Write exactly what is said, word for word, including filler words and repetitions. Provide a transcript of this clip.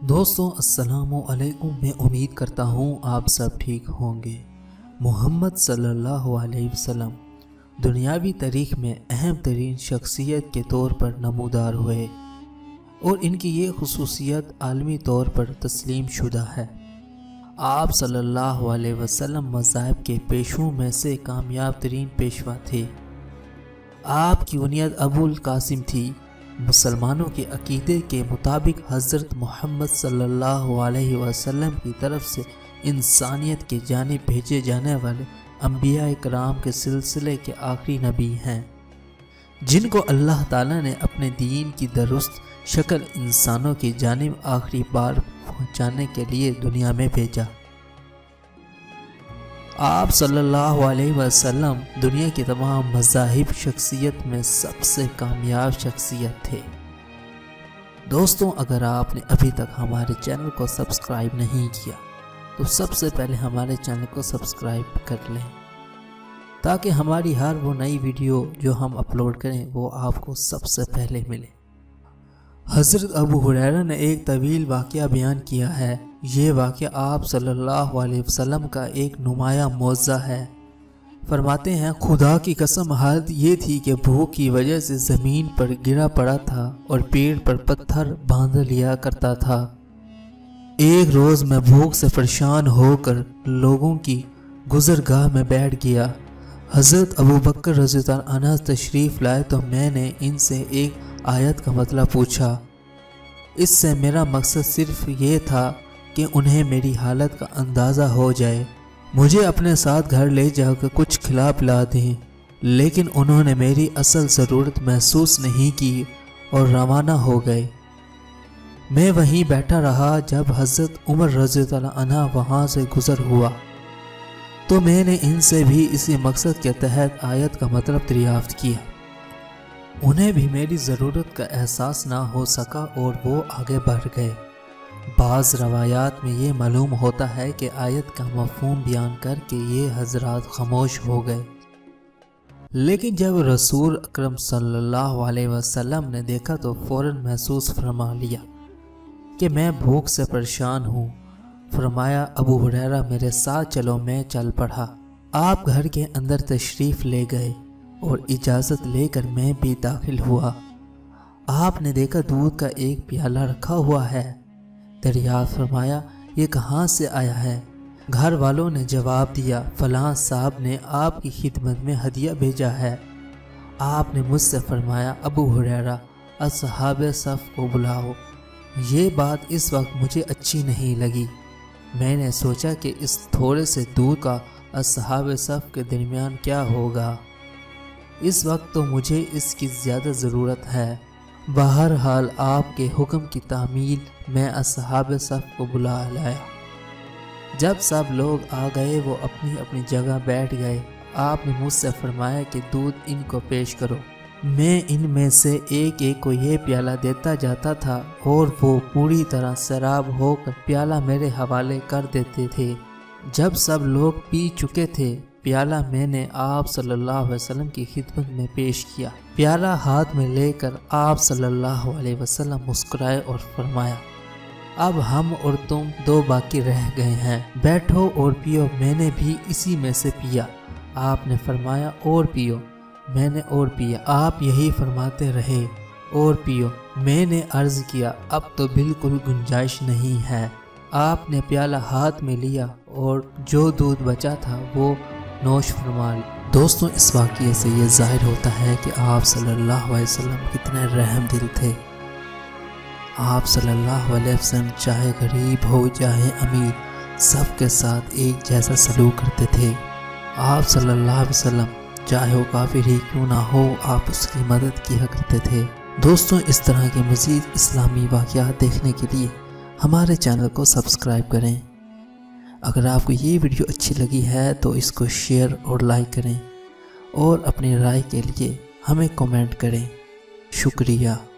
دوستوں السلام علیکم، میں امید کرتا ہوں آپ سب ٹھیک ہوں گے۔ محمد صلی اللہ علیہ وسلم دنیاوی تاریخ میں اہم ترین شخصیت کے طور پر نمودار ہوئے اور ان کی یہ خصوصیت عالمی طور پر تسلیم شدہ ہے۔ آپ صلی اللہ علیہ وسلم مذاہب کے پیشوں میں سے کامیاب ترین پیشوا تھے۔ آپ کی کنیت ابو القاسم تھی۔ مسلمانوں کے عقیدے کے مطابق حضرت محمد صلی اللہ علیہ وسلم کی طرف سے انسانیت کی جانب بھیجے جانے والے انبیاء کرام کے سلسلے کے آخری نبی ہیں، جن کو اللہ تعالیٰ نے اپنے دین کی درست شکل انسانوں کی جانب آخری بار پہنچانے کے لیے دنیا میں بھیجا۔ آپ صلی اللہ علیہ وسلم دنیا کے تمام مذاہب شخصیت میں سب سے کامیاب شخصیت تھے۔ دوستوں، اگر آپ نے ابھی تک ہمارے چینل کو سبسکرائب نہیں کیا تو سب سے پہلے ہمارے چینل کو سبسکرائب کر لیں تاکہ ہماری ہر وہ نئی ویڈیو جو ہم اپلوڈ کریں وہ آپ کو سب سے پہلے ملے۔ حضرت ابو ہریرہ نے ایک طویل واقعہ بیان کیا ہے۔ یہ واقعہ آپ صلی اللہ علیہ وسلم کا ایک نمایاں معجزہ ہے۔ فرماتے ہیں، خدا کی قسم حالت یہ تھی کہ بھوک کی وجہ سے زمین پر گرا پڑا تھا اور پیڑ پر پتھر باندھ لیا کرتا تھا۔ ایک روز میں بھوک سے پریشان ہو کر لوگوں کی گزرگاہ میں بیٹھ گیا۔ حضرت ابو بکر رضی اللہ عنہ تشریف لائے تو میں نے ان سے ایک آیت کا مطلب پوچھا۔ اس سے میرا مقصد صرف یہ تھا کہ انہیں میری حالت کا اندازہ ہو جائے، مجھے اپنے ساتھ گھر لے جا کر کچھ کھلا پلا دیں، لیکن انہوں نے میری اصل ضرورت محسوس نہیں کی اور روانہ ہو گئے۔ میں وہیں بیٹھا رہا جب حضرت عمر رضی اللہ عنہ وہاں سے گزر ہوا تو میں نے ان سے بھی اسی مقصد کے تحت آیت کا مطلب دریافت کیا۔ انہیں بھی میری ضرورت کا احساس نہ ہو سکا اور وہ آگے بڑھ گئے۔ بعض روایات میں یہ معلوم ہوتا ہے کہ آیت کا مفہوم بیان کر کے یہ حضرات خاموش ہو گئے، لیکن جب رسول اکرم صلی اللہ علیہ وسلم نے دیکھا تو فوراً محسوس فرما لیا کہ میں بھوک سے پریشان ہوں۔ فرمایا، ابو ہریرہ میرے ساتھ چلو۔ میں چل پڑا۔ آپ گھر کے اندر تشریف لے گئے اور اجازت لے کر میں بھی داخل ہوا۔ آپ نے دیکھا دودھ کا ایک پیالہ رکھا ہوا ہے۔ دریافت فرمایا، یہ کہاں سے آیا ہے؟ گھر والوں نے جواب دیا، فلاں صاحب نے آپ کی خدمت میں ہدیہ بھیجا ہے۔ آپ نے مجھ سے فرمایا، ابو ہریرہ اصحاب صف کو بلاؤ۔ یہ بات اس وقت مجھے اچھی نہیں لگی۔ میں نے سوچا کہ اس تھوڑے سے دودھ کا اصحاب صف کے درمیان کیا ہوگا، اس وقت تو مجھے اس کی زیادہ ضرورت ہے۔ بہرحال آپ کے حکم کی تعمیل میں اصحاب صف کو بلا لایا۔ جب سب لوگ آ گئے وہ اپنی اپنی جگہ بیٹھ گئے۔ آپ نے مجھ سے فرمایا کہ دودھ ان کو پیش کرو۔ میں ان میں سے ایک ایک کو یہ پیالہ دیتا جاتا تھا اور وہ پوری طرح سیراب ہو کر پیالہ میرے حوالے کر دیتے تھے۔ جب سب لوگ پی چکے تھے، پیالہ میں نے آپ صلی اللہ علیہ وسلم کی خدمت میں پیش کیا۔ پیالہ ہاتھ میں لے کر آپ صلی اللہ علیہ وسلم مسکرائے اور فرمایا، اب ہم اور تم دو باقی رہ گئے ہیں، بیٹھو اور پیو۔ میں نے بھی اسی میں سے پیا۔ آپ نے فرمایا، اور پیو۔ میں نے اور پیا۔ آپ یہی فرماتے رہے، اور پیو۔ میں نے عرض کیا، اب تو بالکل گنجائش نہیں ہے۔ آپ نے پیالہ ہاتھ میں لیا اور جو دودھ بچا تھا وہ نوش فرما لی۔ دوستوں، اس واقعے سے یہ ظاہر ہوتا ہے کہ آپ صلی اللہ علیہ وسلم کتنے رحم دل تھے۔ آپ صلی اللہ علیہ وسلم چاہے غریب ہو چاہے امیر، سب کے ساتھ ایک جیسا سلوک کرتے تھے۔ آپ صلی اللہ علیہ وسلم چاہے وہ کافر ہی کیوں نہ ہو، آپ اس کی مدد کیا کرتے تھے۔ دوستوں، اس طرح کے مزید اسلامی واقعات دیکھنے کے لیے ہمارے چینل کو سبسکرائب کریں۔ اگر آپ کو یہ ویڈیو اچھی لگی ہے تو اس کو شیئر اور لائک کریں اور اپنی رائے کے لیے ہمیں کمنٹ کریں۔ شکریہ۔